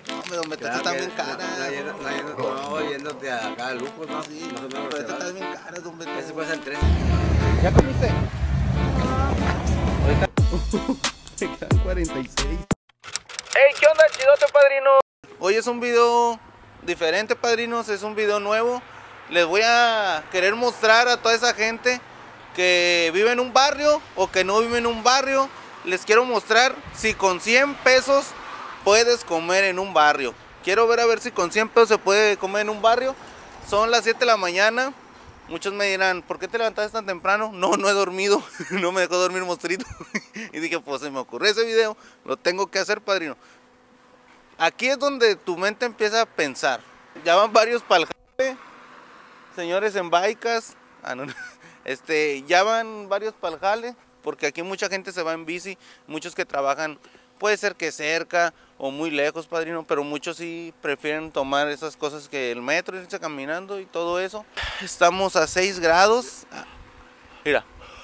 Hombre, don Beto, Claro está que bien cara. no, yéndote acá a lujos, ¿no? Sí, Más o pero menos esta se está va. bien cara, don Beto. Ese cuesta el 13. ¿Ya comiste? Ahorita. Me quedan 46. ¡Hey! ¿Qué onda, chidote, padrino? Hoy es un video diferente, padrinos. Es un video nuevo. Les voy a querer mostrar a toda esa gente que vive en un barrio o que no vive en un barrio. Les quiero mostrar si con 100 pesos puedes comer en un barrio. Quiero ver a ver si con 100 pesos se puede comer en un barrio. Son las 7 de la mañana. Muchos me dirán, ¿por qué te levantaste tan temprano? No, no he dormido. No me dejó dormir Mostrito. Y dije, pues se me ocurrió ese video. Lo tengo que hacer, padrino. Aquí es donde tu mente empieza a pensar. Ya van varios pa'l jale, señores en bikes. No. Ya van varios pa'l jale, porque aquí mucha gente se va en bici. Muchos que trabajan, puede ser que cerca o muy lejos, padrino, pero muchos sí prefieren tomar esas cosas que el metro, irse caminando y todo eso. Estamos a 6 grados. Mira.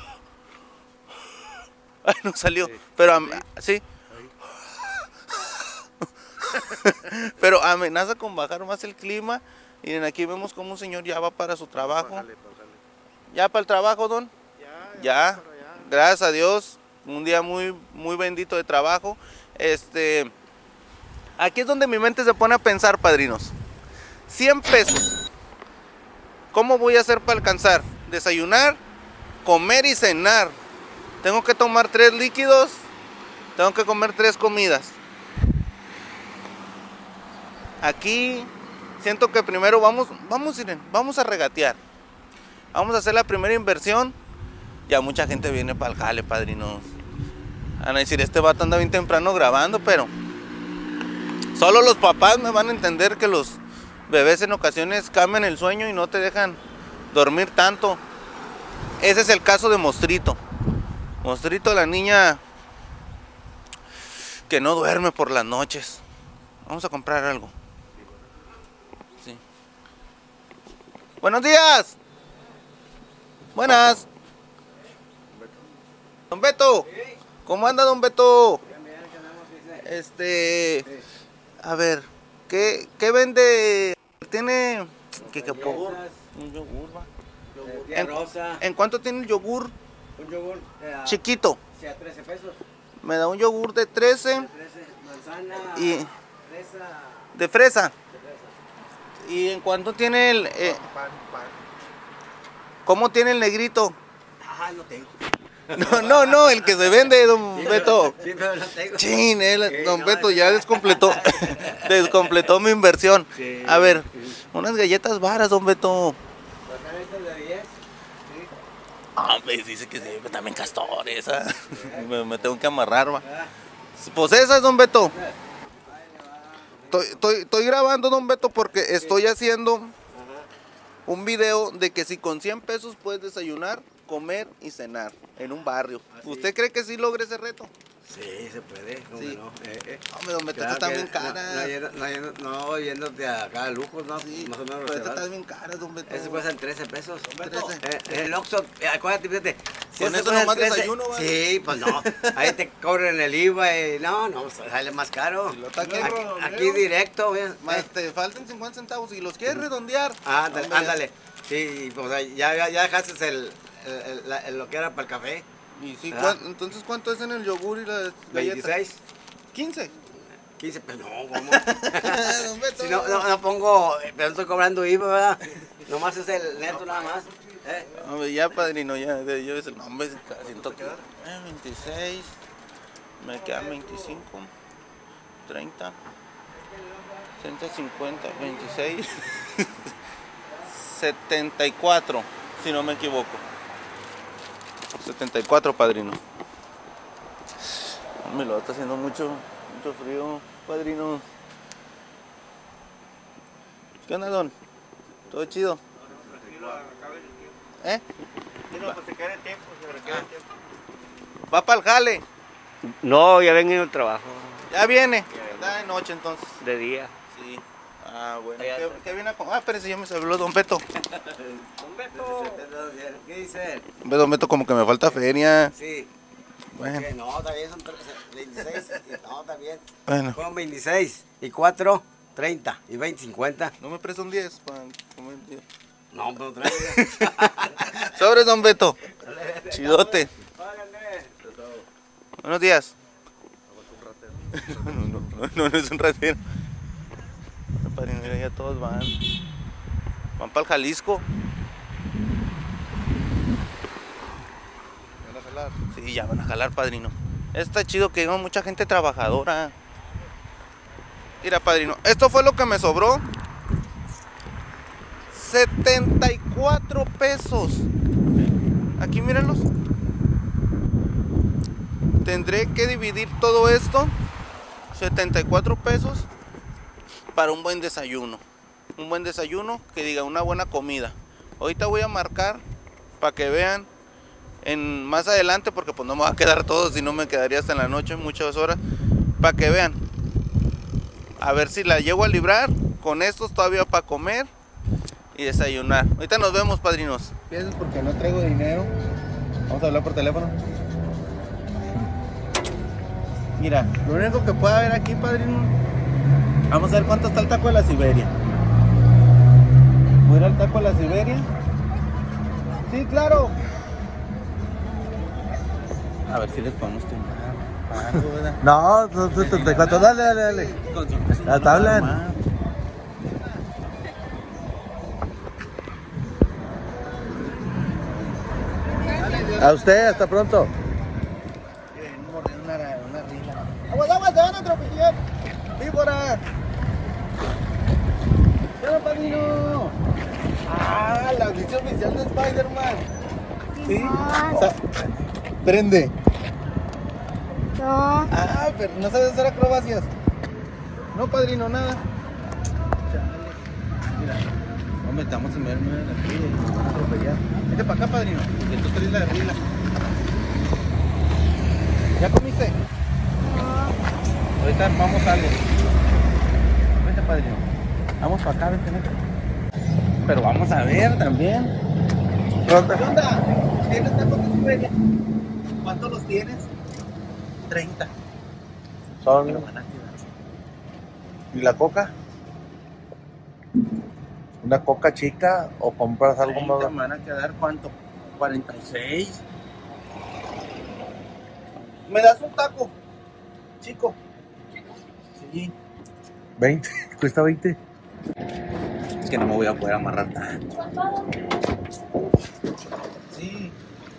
Ay, no salió. Sí. Pero sí. Pero amenaza con bajar más el clima. Miren, aquí vemos como un señor ya va para su trabajo. Pájale. ¿Ya para el trabajo, don? Ya. Gracias a Dios. Un día muy, muy bendito de trabajo. Aquí es donde mi mente se pone a pensar, padrinos. 100 pesos. ¿Cómo voy a hacer para alcanzar? Desayunar, comer y cenar. Tengo que tomar 3 líquidos. Tengo que comer 3 comidas. Aquí siento que primero vamos a regatear. Vamos a hacer la primera inversión. Ya mucha gente viene para el jale, padrinos. Van a decir, este vato anda bien temprano grabando, pero solo los papás me van a entender que los bebés en ocasiones cambian el sueño y no te dejan dormir tanto. Ese es el caso de Mostrito. Mostrito, la niña que no duerme por las noches. Vamos a comprar algo. Sí. Buenos días. Buenas. Don Beto. ¿Cómo anda, don Beto? A ver, ¿qué vende? Tiene Yogur. un yogur, va. Tía Rosa. ¿En cuánto tiene el yogur? Un yogur Chiquito. a 13 pesos. Me da un yogur de 13 13. Manzana. y Fresa. de fresa. ¿Y en cuánto tiene el cómo tiene el negrito? Ajá, no tengo. No, el que se vende, don Beto. Sí, pero no tengo. Chin, don no, Beto ya descompletó mi inversión. Sí. A ver, unas galletas varas, don Beto. ¿Acá estas de 10? Sí. Hombre, dice que sí, pero también castores. Me tengo que amarrar, va. Pues esas, don Beto. Estoy grabando, don Beto, porque estoy haciendo un video de que si con 100 pesos puedes desayunar, comer y cenar en un barrio. ¿Usted cree que sí logre ese reto? Sí, se puede. Sí. No. Hombre, don Beto, Claro está que bien cara. No yéndote acá a lujos, ¿no? Sí, Más o menos pero se esta va. está bien cara, don Beto. Ese cuesta 13 pesos. 13. El Oxxo, acuérdate, fíjate. Si Con ese eso cuesta nomás 13, desayuno, ¿vale? Sí, pues no. Ahí te cobran el IVA y no, sale más caro. lo está Aquí directo, mira. Más te faltan 50 centavos y los quieres redondear. Ándale. Sí, pues ya dejaste lo que era para el café. Y sí, Ah. entonces, ¿cuánto es en el yogur y las galletas? 26, 15. 15, pues no, ¿cómo? Don Beto. Si no pongo, pero estoy cobrando IVA, ¿verdad? Nomás es el neto nada más. Hombre, ya, padrino, ya, yo es el nombre, siento que 26, me quedan 25, 30, 150, 26, 74, si no me equivoco. 74, padrino. Me lo está haciendo mucho frío, padrino. ¿Qué onda, don? ¿Todo chido? ¿Eh? ¿Va para el jale? No, ya vengo en el trabajo, Ya viene. Da de noche entonces. de día. Sí. Ah, bueno. ¿Qué viene a comer? Ah, pero si ya me habló don Beto. Don Beto. ¿Qué dice? Don Beto, como que me falta feria. Sí. Bueno. No, también son 26. No, también. Bueno. Fueron 26 y 4, 30 y 20, 50. ¿No me prestan 10 para comer? No, pero trae. Sobres, don Beto. Chidote. Buenos días. No es un ratero. Padrino, mira, ya todos van para el Jalisco. ¿Van a jalar? Sí, ya van a jalar, padrino. Está chido que lleva mucha gente trabajadora. Mira, padrino, esto fue lo que me sobró. 74 pesos. Aquí mírenlos. Tendré que dividir todo esto, 74 pesos, para un buen desayuno. Un buen desayuno, que diga una buena comida. Ahorita voy a marcar para que vean más adelante, porque pues no me va a quedar todo, si no me quedaría hasta en la noche, muchas horas. Para que vean. A ver si la llego a librar con estos todavía para comer y desayunar. Ahorita nos vemos, padrinos. Piensas porque no traigo dinero. Vamos a hablar por teléfono. Mira, lo único que puede haber aquí, padrino. Vamos a ver cuánto está el taco de la Siberia. ¿Voy a ir al taco de la Siberia? Sí, claro. A ver si les podemos tomar algo, ¿verdad? No, 74, dale. La tabla. A usted, hasta pronto. Aguas, te van a atropellar. Víbora. ¡Ya, padrino! ¡Ah, la audición oficial de Spider-Man! ¿Sí? Prende. No. Ah, pero no sabes hacer acrobacias. No, padrino, nada. Mira, no metamos en medio de la fila y nos van a atropellar. Vete para acá, padrino, que tú traes la rila. ¿Ya comiste? Ahorita vamos a algo. Vente, padrino. Vamos para acá, vente. Pero vamos a ver también. ¿Qué onda? ¿Tienes tacos de Siberia? ¿Cuántos los tienes? 30. Son. Pero van a quedar. ¿Y la coca? ¿Una coca chica o compras algo 30 más? me van a quedar, ¿cuánto? 46. ¿Me das un taco? Chico. Sí. 20, cuesta 20. Es que no me voy a poder amarrar tanto. Sí.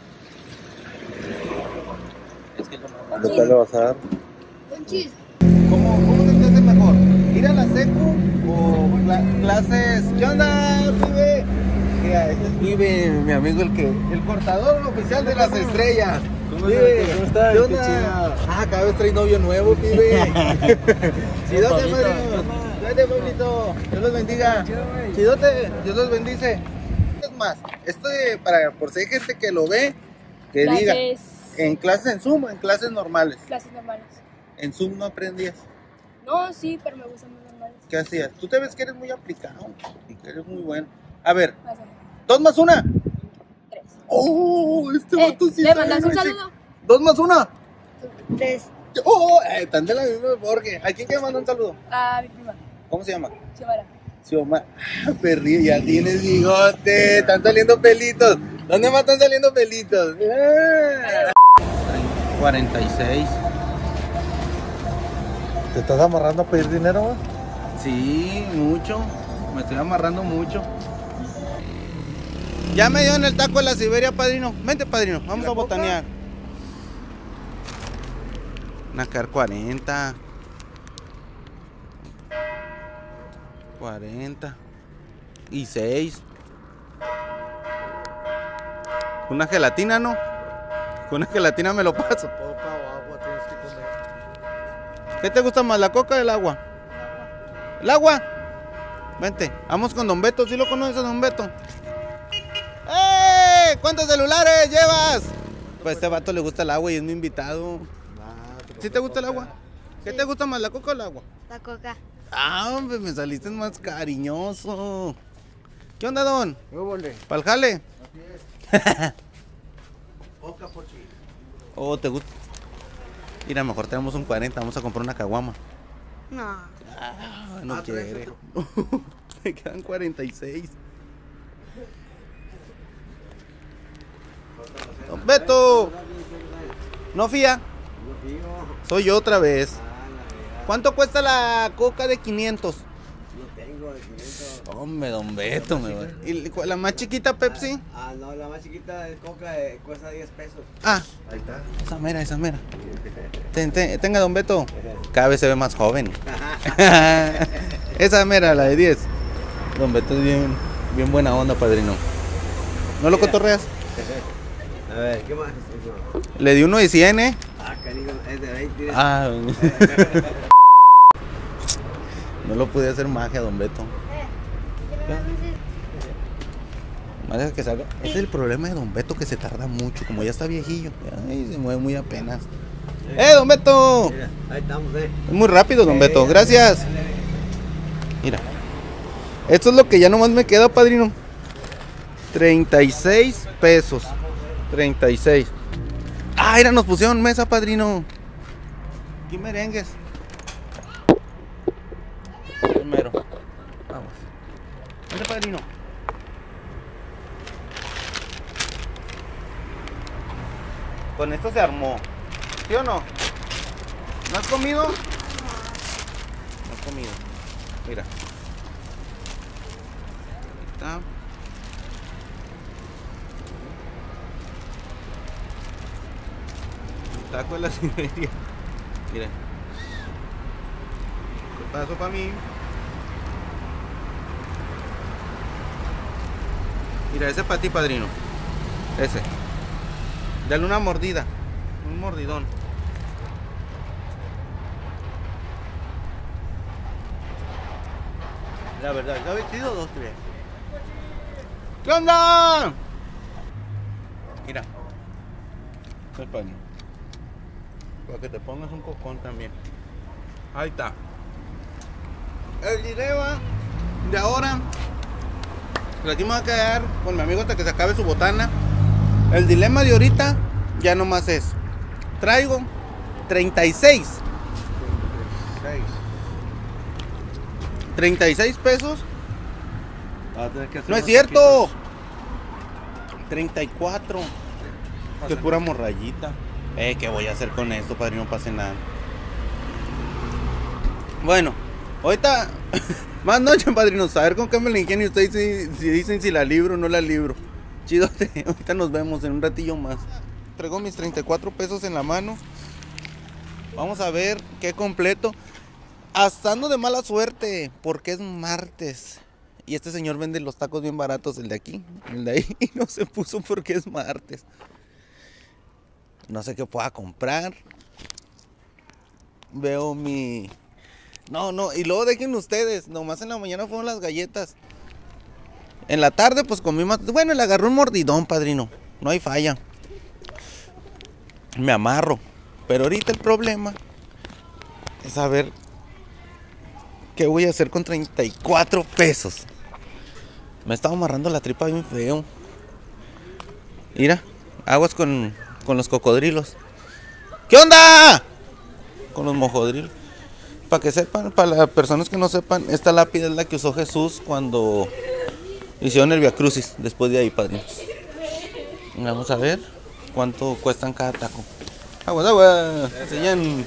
Es que no me amarro. ¿Lo cual le vas a dar? Un chis. ¿Cómo se te hace mejor? ¿Ir a la secu o clases? ¿Qué onda, pibe? Mira, este es Pibe, mi amigo, el cortador oficial de las estrellas. ¿Cómo estás? ¿Qué onda? Ah, cada vez trae novio nuevo, pibe. Chidote, padrino. Cuídate, Pablito. Dios los bendiga. Chidote, Dios los bendice. Es más, por si hay gente que lo ve, que diga, en clases en Zoom o en clases normales. Clases normales. En Zoom no aprendías. No, sí, pero me gustan más normales. ¿Qué hacías? Tú te ves que eres muy aplicado y que eres muy bueno. A ver, Más o menos. 2 más 1. 3. Oh, este vato sí ¿Le sabe, mandas un güey, sí. saludo? 2 más 1. 3. Oh, están de la misma Jorge. ¿A quién quiere mandar un saludo? A mi prima, ¿Cómo se llama? Xiomara. Xiomara. Ah, perrillo, ya tienes bigote. Están saliendo pelitos. ¿Dónde más están saliendo pelitos? 46. ¿Te estás amarrando a pedir dinero, güey? Sí, mucho. Me estoy amarrando mucho. Ya me dio en el taco de la Siberia, padrino. Vente, padrino, vamos a botanear. Nacar 40. 40. Y 6. Una gelatina, ¿no? Con una gelatina me lo paso. Coca o agua tienes que comer. ¿Qué te gusta más, la coca o el agua? ¿El agua? Vente, vamos con Don Beto. ¿Sí lo conoces a Don Beto? ¡Eh! ¿Cuántos celulares llevas? Pues a este vato le gusta el agua y es mi invitado. ¿Sí te gusta el agua? ¿Qué te gusta más, la coca o el agua? La coca. Ah, hombre, me saliste más cariñoso. ¿Qué onda, Don? Yo volé. ¿Pa'l jale? Coca, pochi. Oh, ¿te gusta? Mira, mejor tenemos un 40, vamos a comprar una caguama. No. No quiere. Me quedan 46. Don Beto. ¿No fía? Soy yo otra vez. ¿Cuánto cuesta la coca de 500? No tengo de 500. Hombre, Don Beto. ¿Y la más chiquita Pepsi? No, la más chiquita de coca cuesta 10 pesos. Ah, Ahí está. esa mera. Tenga, Don Beto. Cada vez se ve más joven. Esa mera, la de 10. Don Beto es bien buena onda, padrino. ¿No lo cotorreas? A ver, ¿qué más? Le di uno de 100, ¿eh? Cariño, es de 20. No lo pude hacer magia, Don Beto. Más que salga. Ese es el problema de Don Beto, que se tarda mucho. Como ya está viejillo, ay, se mueve muy apenas. Don Beto! Mira, ahí estamos, Es muy rápido, Don Beto. Gracias. Mira. Esto es lo que ya nomás me queda, padrino. 36 pesos. 36. Ah, mira, nos pusieron mesa, padrino. ¿Qué merengues? Primero. Vamos. Mira, padrino. Con esto se armó. ¿Sí o no? ¿No has comido? No has comido. Mira. Ahí está. Taco de la Siberia. Mira. ¿Qué pasó para mí? Mira, ese para ti, padrino. Ese. Dale una mordida. Un mordidón. La verdad, ¿ya habéis sido 2, 3? ¿Qué onda? Mira. El padrino. Para que te pongas un cocón también. Ahí está. El dilema de ahora. Aquí me voy a quedar con mi amigo hasta que se acabe su botana. El dilema de ahorita ya nomás es. Traigo 36. 36 pesos. No es cierto. 34. Que pura morrayita. ¿Qué voy a hacer con esto, padrino? No pase nada. Bueno, ahorita más noche, padrino. A ver con qué me la ingenio ustedes si dicen si la libro o no la libro. Chidote, ahorita nos vemos en un ratillo más. Traigo mis 34 pesos en la mano. Vamos a ver qué completo. Hasta ando de mala suerte porque es martes. Y este señor vende los tacos bien baratos, el de aquí, el de ahí, y no se puso porque es martes. No sé qué pueda comprar. Veo mi... No, y luego dejen ustedes, nomás en la mañana fueron las galletas. En la tarde pues comí más... Bueno, le agarró un mordidón, padrino. No hay falla. Me amarro. Pero ahorita el problema es saber qué voy a hacer con 34 pesos. Me estaba amarrando la tripa bien feo. Mira, aguas con los cocodrilos. ¿Qué onda? Con los mojodrilos. Para que sepan, para las personas que no sepan, esta lápida es la que usó Jesús cuando hicieron el Via Crucis. Después de ahí, padrinos. Vamos a ver cuánto cuestan cada taco. Agua. Enseñan.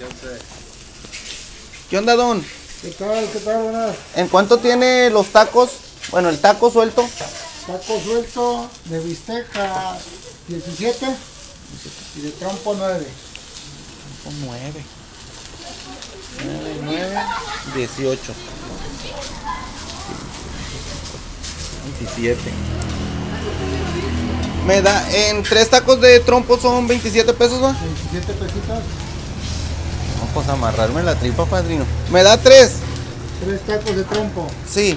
¿Qué onda, don? ¿Qué tal? Buenas. ¿En cuánto tiene los tacos? Bueno, el taco suelto. Taco suelto de bisteca 17 y de trompo 9. Trompo 9, 18. 27. Me da, en 3 tacos de trompo son 27 pesos, ¿no? 27 pesitos. Vamos a amarrarme la tripa, padrino. Me da 3. 3 tacos de trompo. Sí.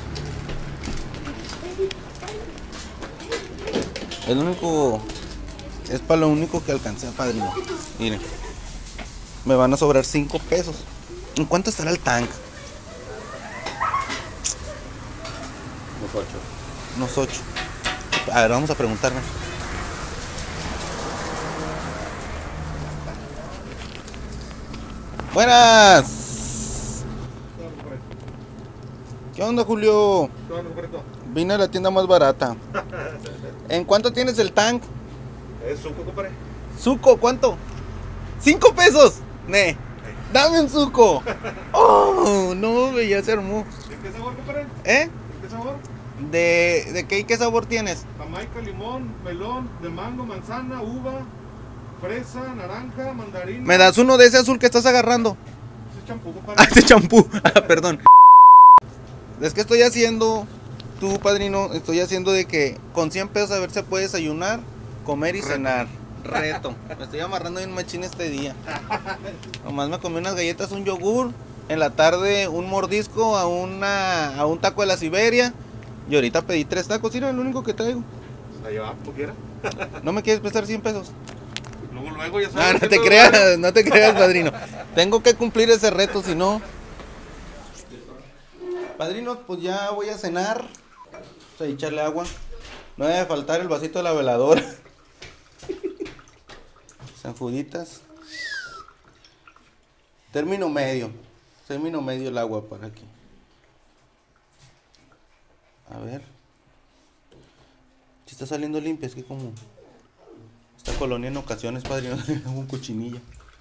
El único... Es para lo único que alcancé, padrino. Miren. Me van a sobrar 5 pesos. ¿En cuánto estará el tank? Unos 8. A ver, vamos a preguntarme. Buenas. ¿Qué onda, Julio? ¿Qué onda, compadrito? Vine a la tienda más barata. ¿En cuánto tienes el tank? Es suco, compadre. Suco, ¿cuánto? ¿5 pesos? Ne. Dame un suco. Oh, no, güey, ya se armó. ¿De qué sabor, compadre? ¿Eh? ¿De qué sabor? ¿De qué sabor tienes? Jamaica, limón, melón, de mango, manzana, uva, fresa, naranja, mandarina. ¿Me das uno de ese azul que estás agarrando? Ese es champú, Ah, compadre. ese champú. Ah, perdón. Es que estoy haciendo, tú, padrino, estoy haciendo de que con 100 pesos a ver si puede desayunar, comer y cenar. Reto. Me estoy amarrando bien machín este día. Nomás me comí unas galletas, un yogur. En la tarde un mordisco a un taco de la Siberia. Y ahorita pedí 3 tacos. Mira, lo único que traigo. La lleva, como quiera. ¿No me quieres prestar 100 pesos? Luego, ya Ah, sabes. no te creas, no te creas, padrino. Tengo que cumplir ese reto, si no. Padrino, pues ya voy a cenar. Vamos a echarle agua. No debe faltar el vasito de la veladora. Sanjuditas. Término medio el agua para aquí. A ver. Si está saliendo limpia, es que como esta colonia en ocasiones, padrino, un cochinilla.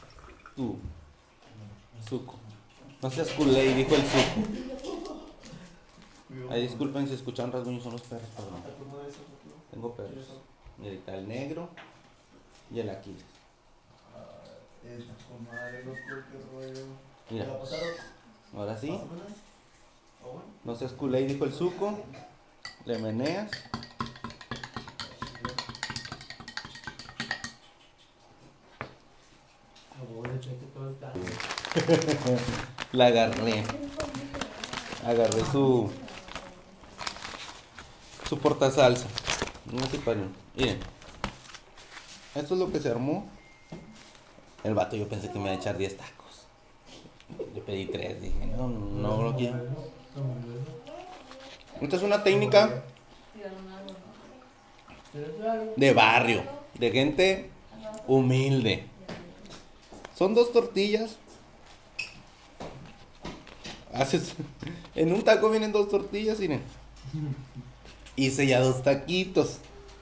Suco. No seas culé, dijo el suco. Ay, disculpen si escuchan rasguños, son los perros, perdón. Tengo perros. Mira, ahí está el negro y el Aquiles. Mira, ahora sí. No seas culé, dijo el suco. Le meneas. La agarré. Agarré su portasalsa. No sé para. Miren. Esto es lo que se armó. El vato yo pensé que me iba a echar 10 tacos. Le pedí 3, dije, no lo quiero. Esta es una técnica de barrio, de gente humilde. Son 2 tortillas. En un taco vienen 2 tortillas, miren. Hice ya 2 taquitos.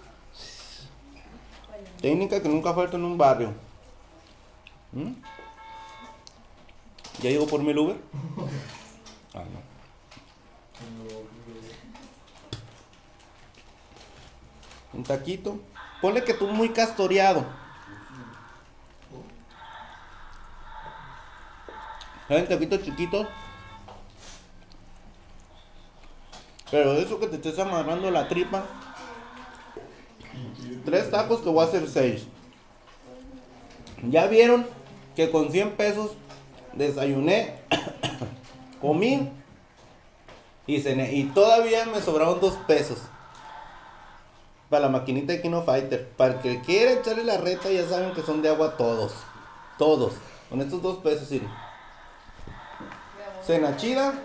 Técnica que nunca falta en un barrio. ¿Ya llegó por mí el Uber? Ah, no. Un taquito. Ponle que tú muy castoreado. ¿Saben? Taquito chiquito. Pero de eso que te estés amarrando la tripa. 3 tacos te voy a hacer 6. Ya vieron que con 100 pesos desayuné, comí y cené. Y todavía me sobraron 2 pesos para la maquinita de Kino Fighter. Para el que quiera echarle la reta, ya saben que son de agua todos. Todos. Con estos 2 pesos, miren. Cena chida.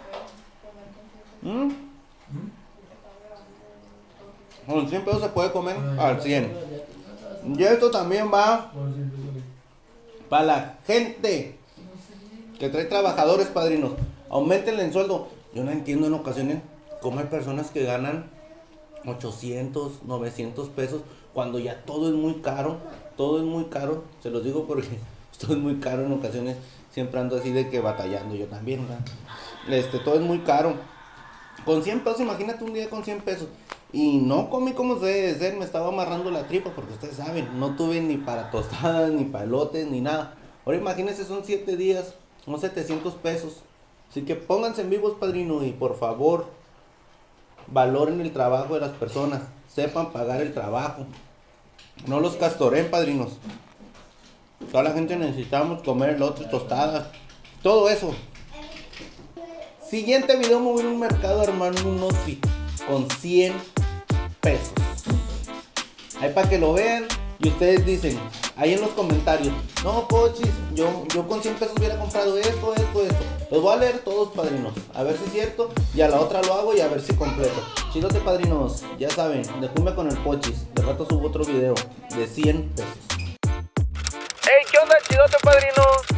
Con 100 pesos se puede comer al 100. Y esto también va para la gente que trae trabajadores, padrinos. Aumentenle el sueldo. Yo no entiendo en ocasiones cómo hay personas que ganan 800, 900 pesos cuando ya todo es muy caro. Todo es muy caro. Se los digo porque todo es muy caro en ocasiones. Siempre ando así de que batallando. Yo también, ¿verdad? Todo es muy caro. Con 100 pesos, imagínate un día con 100 pesos. Y no comí como se debe de ser, me estaba amarrando la tripa porque ustedes saben, no tuve ni para tostadas, ni para elotes, ni nada. Ahora imagínense, son 7 días, son 700 pesos. Así que pónganse en vivos, padrino, y por favor, valoren el trabajo de las personas, sepan pagar el trabajo. No los castoreen, padrinos. Toda la gente necesitamos comer elotes, tostadas, todo eso. Siguiente video, me voy a un mercado a armar un outfit con 100 pesos. Ahí para que lo vean y ustedes dicen, ahí en los comentarios, no, Pochis, yo con 100 pesos hubiera comprado esto. Los voy a leer todos, padrinos, a ver si es cierto, y a la otra lo hago y a ver si completo. Chidote, padrinos, ya saben, de cumbia con el Pochis. De rato subo otro video de 100 pesos. Hey, ¿qué onda, chidote, padrinos?